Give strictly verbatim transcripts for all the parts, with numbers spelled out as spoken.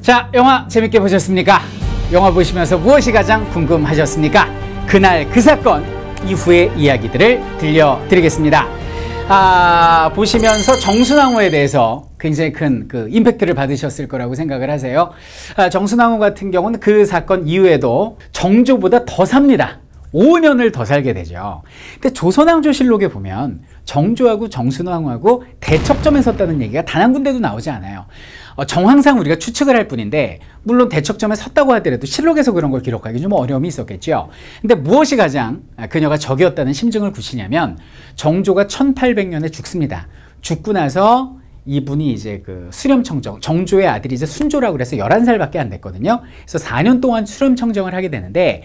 자, 영화 재밌게 보셨습니까? 영화 보시면서 무엇이 가장 궁금하셨습니까? 그날 그 사건 이후의 이야기들을 들려드리겠습니다. 아, 보시면서 정순왕후에 대해서 굉장히 큰 그 임팩트를 받으셨을 거라고 생각을 하세요. 아, 정순왕후 같은 경우는 그 사건 이후에도 정조보다 더 삽니다. 오 년을 더 살게 되죠. 근데 조선왕조실록에 보면 정조하고 정순왕후하고 대척점에 섰다는 얘기가 단 한 군데도 나오지 않아요. 어, 정황상 우리가 추측을 할 뿐인데, 물론 대척점에 섰다고 하더라도 실록에서 그런 걸 기록하기 좀 어려움이 있었겠죠. 근데 무엇이 가장 그녀가 적이었다는 심증을 굳히냐면, 정조가 천팔백 년에 죽습니다. 죽고 나서 이분이 이제 그 수렴청정, 정조의 아들이 이제 순조라고 그래서 열한 살밖에 안 됐거든요. 그래서 사 년 동안 수렴청정을 하게 되는데,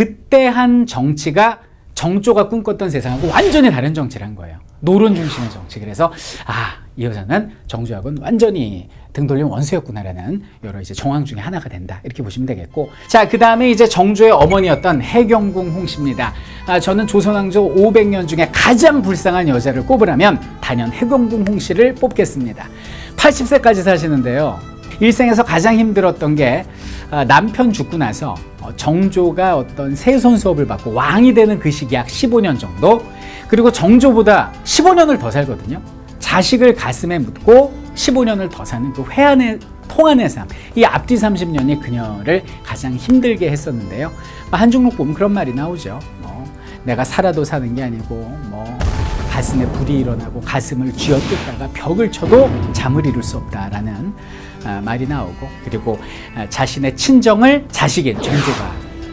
그때 한 정치가 정조가 꿈꿨던 세상하고 완전히 다른 정치를 한 거예요. 노론 중심의 정치. 그래서 아, 이 여자는 정조하고는 완전히 등 돌린 원수였구나라는 여러 이제 정황 중에 하나가 된다, 이렇게 보시면 되겠고, 자, 그 다음에 이제 정조의 어머니였던 해경궁 홍씨입니다. 아, 저는 조선왕조 오백 년 중에 가장 불쌍한 여자를 꼽으라면 단연 해경궁 홍씨를 뽑겠습니다. 팔십 세까지 사시는데요, 일생에서 가장 힘들었던 게 아, 남편 죽고 나서 어, 정조가 어떤 세손 수업을 받고 왕이 되는 그 시기 약 십오 년 정도, 그리고 정조보다 십오 년을 더 살거든요. 자식을 가슴에 묻고 십오 년을 더 사는 그 회한의 통한의 삶, 이 앞뒤 삼십 년이 그녀를 가장 힘들게 했었는데요. 한중록 보면 그런 말이 나오죠. 뭐, 내가 살아도 사는 게 아니고 뭐 가슴에 불이 일어나고 가슴을 쥐어뜯다가 벽을 쳐도 잠을 이룰 수 없다라는 아, 말이 나오고, 그리고 아, 자신의 친정을 자식인 정조가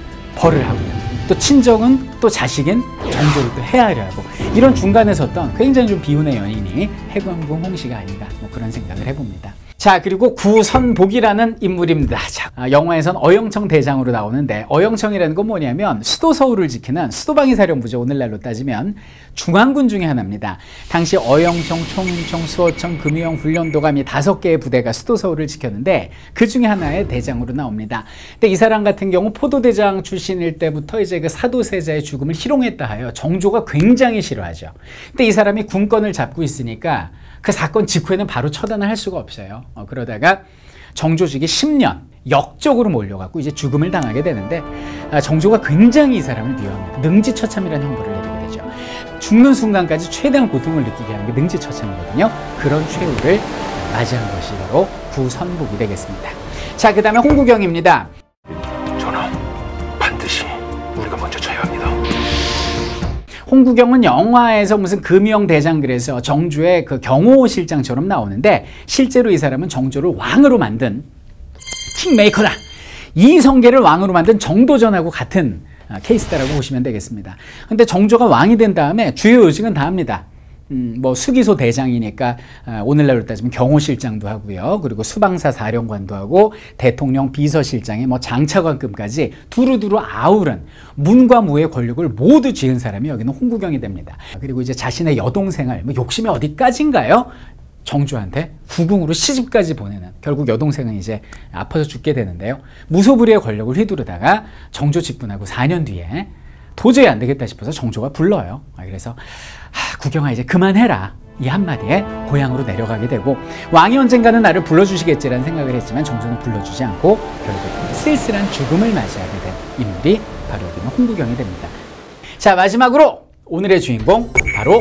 벌을 하고요, 또 친정은 또 자식인 정조를 또 헤아려 하고, 이런 중간에 섰던 굉장히 좀 비운의 연인이 해경궁 홍씨가 아닌가, 뭐 그런 생각을 해봅니다. 자, 그리고 구선복이라는 인물입니다. 자, 아, 영화에선 어영청 대장으로 나오는데, 어영청이라는 건 뭐냐면 수도 서울을 지키는 수도방위 사령부죠. 오늘날로 따지면 중앙군 중에 하나입니다. 당시 어영청, 총인청, 수어청, 금유영, 훈련도감 이 다섯 개의 부대가 수도 서울을 지켰는데, 그 중에 하나의 대장으로 나옵니다. 근데 이 사람 같은 경우 포도대장 출신일 때부터 이제 그 사도세자의 죽음을 희롱했다 하여 정조가 굉장히 싫어하죠. 근데 이 사람이 군권을 잡고 있으니까 그 사건 직후에는 바로 처단을 할 수가 없어요. 어, 그러다가 정조직이 십 년 역적으로 몰려갖고 이제 죽음을 당하게 되는데, 아, 정조가 굉장히 이 사람을 미워합니다. 능지처참이라는 형벌을 내리게 되죠. 죽는 순간까지 최대한 고통을 느끼게 하는 게 능지처참이거든요. 그런 최후를 맞이한 것이 바로 구선복이 되겠습니다. 자, 그 다음에 홍구경입니다. 전하, 반드시 우리가 먼저 쳐야 합니다. 홍구경은 영화에서 무슨 금유영 대장 그래서 정조의 그 경호실장처럼 나오는데, 실제로 이 사람은 정조를 왕으로 만든 킹메이커다. 이성계를 왕으로 만든 정도전하고 같은 케이스다라고 보시면 되겠습니다. 근데 정조가 왕이 된 다음에 주요 요직은 다 합니다. 음, 뭐 수기소 대장이니까 아, 오늘날로 따지면 경호실장도 하고요, 그리고 수방사 사령관도 하고 대통령 비서실장에 뭐 장차관급까지 두루두루 아우른 문과 무의 권력을 모두 쥐은 사람이 여기는 홍구경이 됩니다. 그리고 이제 자신의 여동생을 뭐 욕심이 어디까지인가요? 정조한테 후궁으로 시집까지 보내는, 결국 여동생은 이제 아파서 죽게 되는데요. 무소불위의 권력을 휘두르다가 정조 집권하고 사 년 뒤에 도저히 안 되겠다 싶어서 정조가 불러요. 그래서 하, 구경아 이제 그만해라, 이 한마디에 고향으로 내려가게 되고, 왕이 언젠가는 나를 불러주시겠지라는 생각을 했지만 정조는 불러주지 않고 결국 쓸쓸한 죽음을 맞이하게 된 인물이 바로 여기는 홍구경이 됩니다. 자, 마지막으로 오늘의 주인공 바로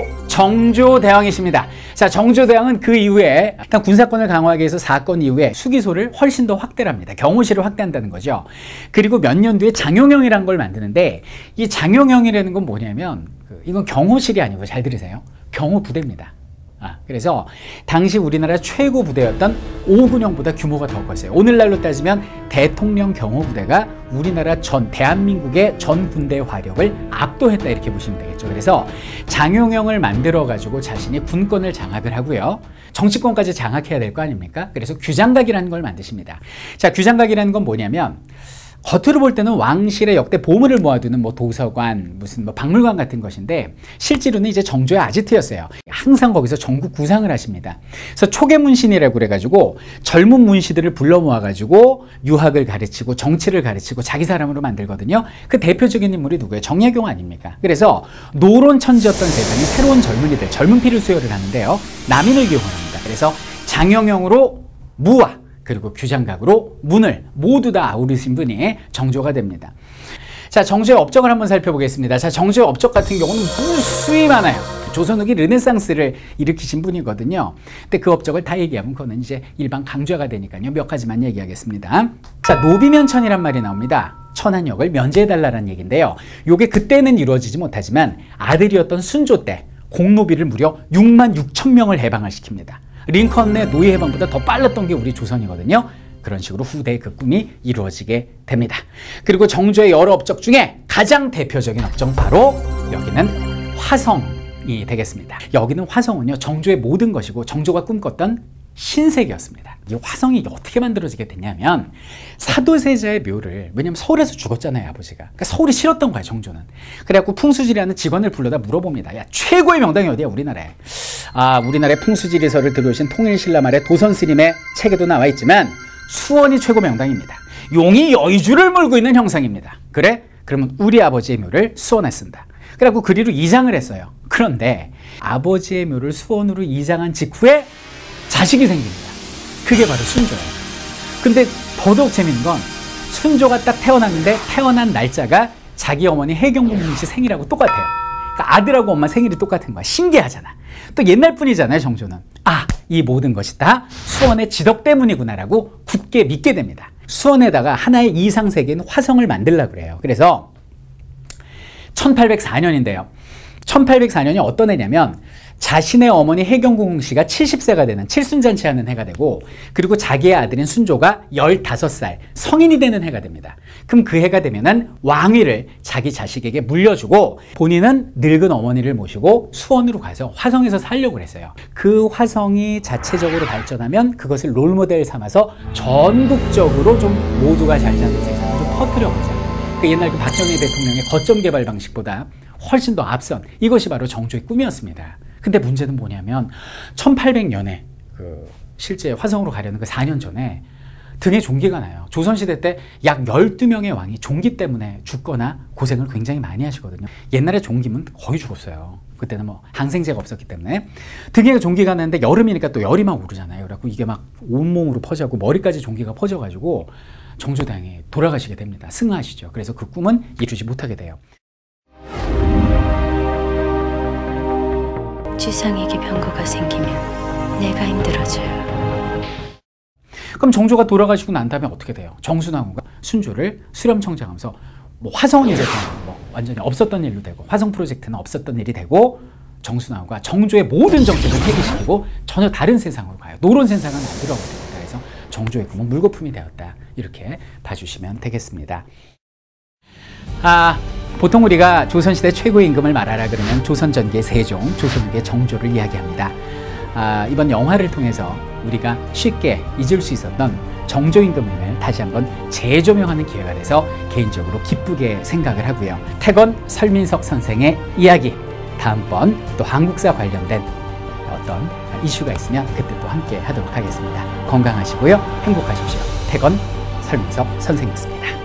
정조대왕이십니다. 자, 정조대왕은 그 이후에 일단 군사권을 강화하기 위해서 사건 이후에 수기소를 훨씬 더 확대를 합니다. 경호실을 확대한다는 거죠. 그리고 몇 년 뒤에 장용영이라는 걸 만드는데, 이 장용영이라는 건 뭐냐면 이건 경호실이 아니고, 잘 들으세요, 경호부대입니다. 아, 그래서 당시 우리나라 최고 부대였던 오군영보다 규모가 더 컸어요. 오늘날로 따지면 대통령 경호부대가 우리나라 전 대한민국의 전 군대의 화력을 압도했다, 이렇게 보시면 되겠죠. 그래서 장용영을 만들어 가지고 자신이 군권을 장악을 하고요, 정치권까지 장악해야 될 거 아닙니까? 그래서 규장각이라는 걸 만드십니다. 자, 규장각이라는 건 뭐냐면, 겉으로 볼 때는 왕실의 역대 보물을 모아두는 뭐 도서관, 무슨 뭐 박물관 같은 것인데, 실제로는 이제 정조의 아지트였어요. 항상 거기서 전국 구상을 하십니다. 그래서 초계문신이라고 그래가지고 젊은 문시들을 불러 모아가지고 유학을 가르치고 정치를 가르치고 자기 사람으로 만들거든요. 그 대표적인 인물이 누구예요? 정예경 아닙니까? 그래서 노론천지였던 세상에 새로운 젊은이들, 젊은 피를 수혈을 하는데요, 남인을 기용합니다. 그래서 장영영으로 무와 그리고 규장각으로 문을 모두 다 아우르신 분이 정조가 됩니다. 자, 정조의 업적을 한번 살펴보겠습니다. 자, 정조의 업적 같은 경우는 무수히 많아요. 조선 후기 르네상스를 일으키신 분이거든요. 근데 그 업적을 다 얘기하면 그거는 이제 일반 강좌가 되니까요. 몇 가지만 얘기하겠습니다. 자, 노비면천이란 말이 나옵니다. 천한역을 면제해달라는 얘기인데요. 요게 그때는 이루어지지 못하지만 아들이었던 순조 때 공노비를 무려 육만 육천 명을 해방을 시킵니다. 링컨의 노예 해방보다 더 빨랐던 게 우리 조선이거든요. 그런 식으로 후대에 그 꿈이 이루어지게 됩니다. 그리고 정조의 여러 업적 중에 가장 대표적인 업적은 바로 여기는 화성이 되겠습니다. 여기는 화성은요, 정조의 모든 것이고 정조가 꿈꿨던 신세계였습니다. 이 화성이 어떻게 만들어지게 됐냐면 사도세자의 묘를, 왜냐면 서울에서 죽었잖아요, 아버지가. 그러니까 서울이 싫었던 거야, 정조는. 그래갖고 풍수지리하는 직원을 불러다 물어봅니다. 야, 최고의 명당이 어디야, 우리나라에? 아, 우리나라의 풍수지리서를 들어오신 통일신라 말에 도선스님의 책에도 나와 있지만 수원이 최고 명당입니다. 용이 여의주를 물고 있는 형상입니다. 그래? 그러면 우리 아버지의 묘를 수원에 쓴다. 그래갖고 그리로 이장을 했어요. 그런데 아버지의 묘를 수원으로 이장한 직후에 자식이 생깁니다. 그게 바로 순조예요. 근데 더더욱 재밌는 건 순조가 딱 태어났는데 태어난 날짜가 자기 어머니 혜경궁 씨 생일하고 똑같아요. 그러니까 아들하고 엄마 생일이 똑같은 거야. 신기하잖아. 또 옛날 분이잖아요, 정조는. 아, 이 모든 것이 다 수원의 지덕 때문이구나라고 굳게 믿게 됩니다. 수원에다가 하나의 이상세계인 화성을 만들려고 그래요. 그래서 천팔백사 년인데요. 천팔백사 년이 어떤 해냐면 자신의 어머니 혜경궁 씨가 칠십 세가 되는 칠순잔치하는 해가 되고, 그리고 자기의 아들인 순조가 열다섯 살 성인이 되는 해가 됩니다. 그럼 그 해가 되면은 왕위를 자기 자식에게 물려주고 본인은 늙은 어머니를 모시고 수원으로 가서 화성에서 살려고 했어요. 그 화성이 자체적으로 발전하면 그것을 롤모델 삼아서 전국적으로 좀 모두가 잘 사는 세상을 좀 퍼뜨려보자. 그 옛날 그 박정희 대통령의 거점 개발 방식보다 훨씬 더 앞선, 이것이 바로 정조의 꿈이었습니다. 근데 문제는 뭐냐면 천팔백 년에 그 실제 화성으로 가려는 그 사 년 전에 등에 종기가 나요. 조선시대 때 약 열두 명의 왕이 종기 때문에 죽거나 고생을 굉장히 많이 하시거든요. 옛날에 종기면 거의 죽었어요. 그때는 뭐 항생제가 없었기 때문에. 등에 종기가 나는데 여름이니까 또 열이 막 오르잖아요. 그래갖고 이게 막 온몸으로 퍼져고 머리까지 종기가 퍼져가지고 정조당이 돌아가시게 됩니다. 승하하시죠. 그래서 그 꿈은 이루지 못하게 돼요. 주상에게 병거가 생기면 내가 힘들어져요. 그럼 정조가 돌아가시고 난 다음에 어떻게 돼요? 정순왕후가 순조를 수렴청장하면서 뭐 화성은 이제 뭐 완전히 없었던 일로 되고, 화성 프로젝트는 없었던 일이 되고, 정순왕후가 정조의 모든 정책을 폐기시키고 전혀 다른 세상으로 가요. 노론 세상을 만들어 버립니다. 그래서 정조의 꿈은 물거품이 되었다. 이렇게 봐주시면 되겠습니다. 아, 보통 우리가 조선시대 최고의 임금을 말하라 그러면 조선전기의 세종, 조선후기의 정조를 이야기합니다. 아, 이번 영화를 통해서 우리가 쉽게 잊을 수 있었던 정조 임금을 다시 한번 재조명하는 기회가 돼서 개인적으로 기쁘게 생각을 하고요. 태건 설민석 선생의 이야기, 다음번 또 한국사 관련된 어떤 이슈가 있으면 그때 또 함께 하도록 하겠습니다. 건강하시고요. 행복하십시오. 태건 설민석 선생이었습니다.